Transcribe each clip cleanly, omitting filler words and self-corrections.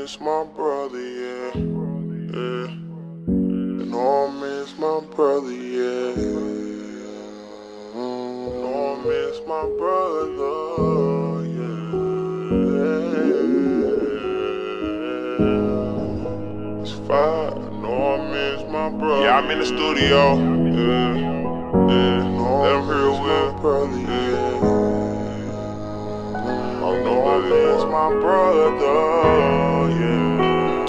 miss my brother, yeah. Yeah. I know I miss my brother, yeah. I know I miss my brother, yeah. It's 5. I know I miss my brother. Yeah, I'm in the studio. Yeah. Yeah. Let him hear it with my brother, yeah. I know I miss my brother, yeah.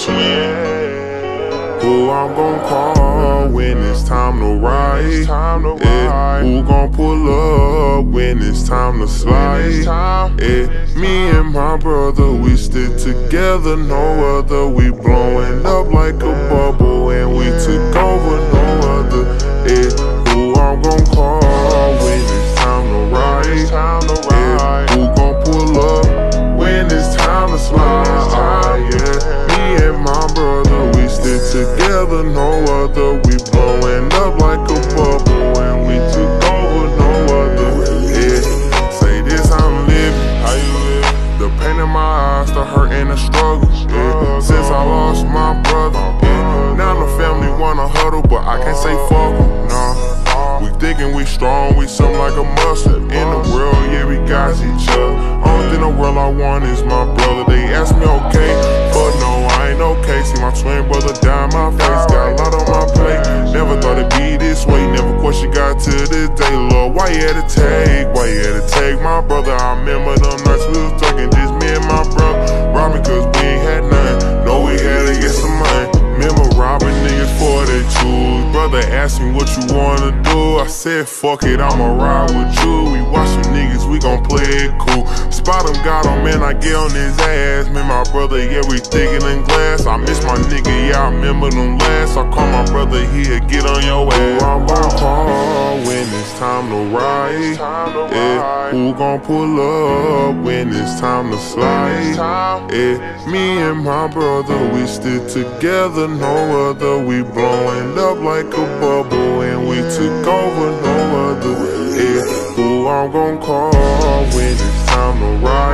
Twin. Who I'm gon' call when it's time to ride? Yeah. Who gon' pull up when it's time to slide? Yeah. Me and my brother, we stick together, no other. We blowing up like a bubble and we took over, no other. Yeah. Who I'm gon' call when it's time to ride? Yeah. Who gon' pull up when it's time to slide? Yeah. Me and my brother, we stick together, no other. We blowing up like a bubble and we took over, no other. Yeah. Say this, I'm living. How you live? The pain in my eyes, the hurt and the struggle. Yeah. Since I lost my brother, yeah. Now the family wanna huddle, but I can't say fuck 'em, nah. We thick and we strong, we something like a muscle. In the world, yeah, we got each other. Only thing in the world I want is my brother. They ask me okay, but no, I ain't okay. See my twin brother die in my face, got a lot on my plate. Never thought it'd be this way, never question God till this day. Lord, why you had to take, why you had to take my brother? I remember them nights we was talking, just me and my brother. Robbed me cause we ain't had none, no, we had to get some money. Remember robbing niggas for they choose. Brother asked me what you wanna do, I said fuck it, I'ma ride with you. We watchin' niggas, we gon' play it cool. Spot him, got him, man, I get on his ass. Me, my brother, yeah, we thicker than glass. I miss my nigga, yeah, I remember them last. I call my brother here, get on your ass. Who I'm gon' call when it's time to ride? Yeah. Who gon' pull up when it's time to slide? Yeah. Me and my brother, we stick together, no other. We blowing up like a bubble and we took over, no other. Yeah. Who I'm gon' call when it's time to ride?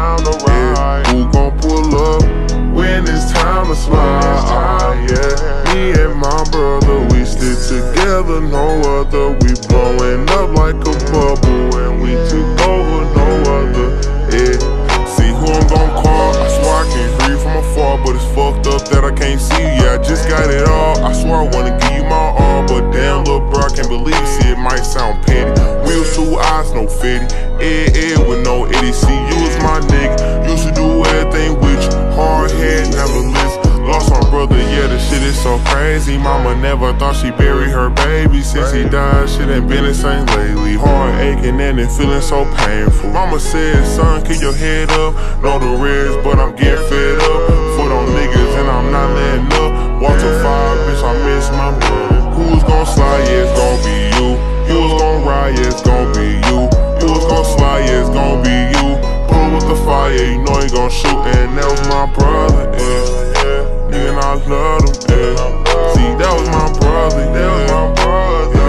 Yeah. Who gon' pull up when it's time to slide? Yeah. Me and my brother, we stick together, no other. We blowing up like a bubble and we took over, no other. Yeah. See who I'm gon' call? I swear I can hear you from afar, but it's fucked up that I can't see you. Yeah, I just got it all. I swear I wanna give you my all, but damn, little bro, I can't believe it. See, it might sound petty. Wheels, 2 eyes, no fitty. With no Eddie. See, you was my nigga. Used to do everything with you. Hard head, never listen. Lost my brother, yeah, the shit is so crazy. Mama never thought she buried her baby. Since he died, shit ain't been the same lately. Heart aching and it feeling so painful. Mama said, son, keep your head up. Know the risk, but I'm getting fed up. Foot on niggas and I'm not letting up. Walk to 5, bitch, I miss my brother. Who's gon' slide? Yeah, it's gon' be you. You was gon' ride? Yeah, it's gon' be you. You was gon' slide? Yeah, it's gon' be you. Pull with the fire, you know he gon' shoot. And that was my brother, yeah. Nigga, and I love him, yeah. See, that was my brother, that was my brother,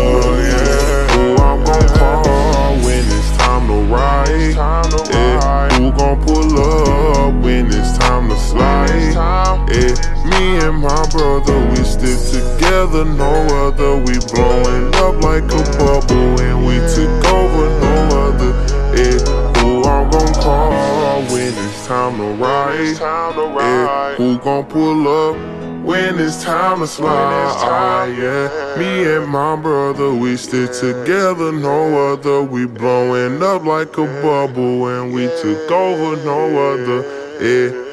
yeah. Who I'm gon' call when it's time to ride? Yeah. Who gon' pull up when it's time to slide? Yeah. Me and my brother, we stick together, no other. We blowing up like a bubble and we took over, no other. Yeah. Who I'm gon' call when it's time to ride? Yeah. Who gon' pull up when it's time to slide? Yeah. Me and my brother, we stick together, no other. We blowing up like a bubble and we took over, no other. Yeah.